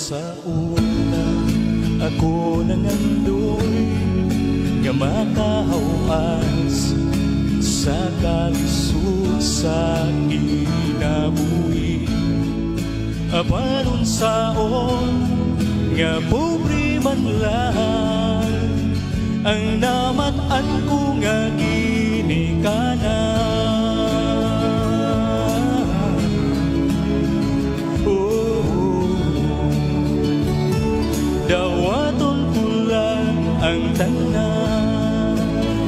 sa una ako nangandoy nga makahawas sa kalisod sa kinabuhi. Apanon saon nga pobre man lang ang namatan ko nga ginikanan. Dawaton ko lang ang tanan,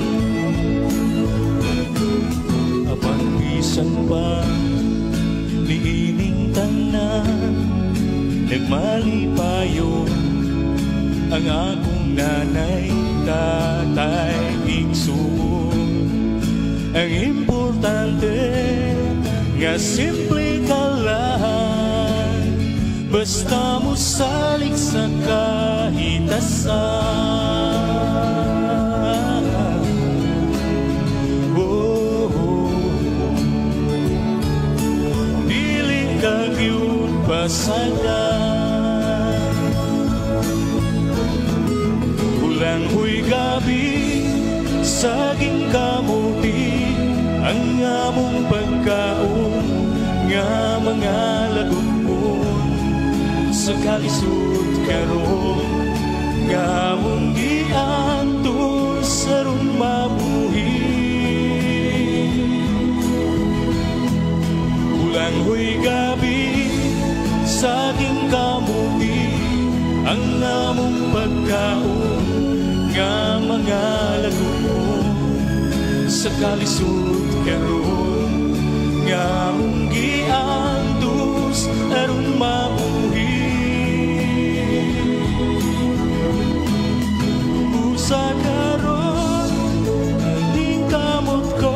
apan bisan pa niining tanan, nagmalipayon ang akong nanay, tatay, igsuon. Ang importante nga simple ka lang, basta mo salig sa kahitasan. Dili ka gyud pasagan, ulang huy gabi saging kamuti ang among pagkaon nga mga lagot sa kalisod karon nga mong giantos aron mabuhi. Ulang huy gabi saging kamuti ang among pagkaon nga mga lagot sa kalisod karon nga mong giantos aron mabuhi. Sa karon ang kamot ko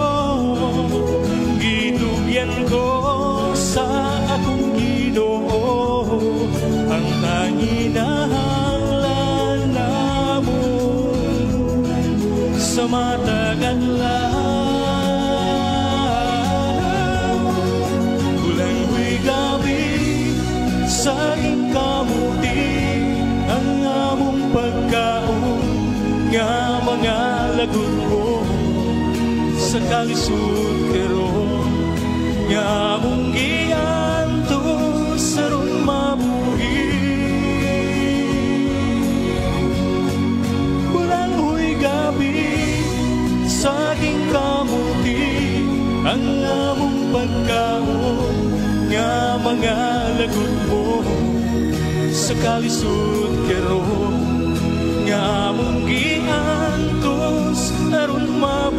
gitugyan ko sa akong Ginoo, ang tanginahanglan namo sa matagal lang. Ulang huy gabi sa kamuti ang among pagkaon nga mga lagot mo sa kalisod karon nga mong giantos aron mabuhi. Ulang huy gabi saging kamuti ang among pagkaon nga mga lagot mo sa kalisod karon nga mong giantos aron mabuhi.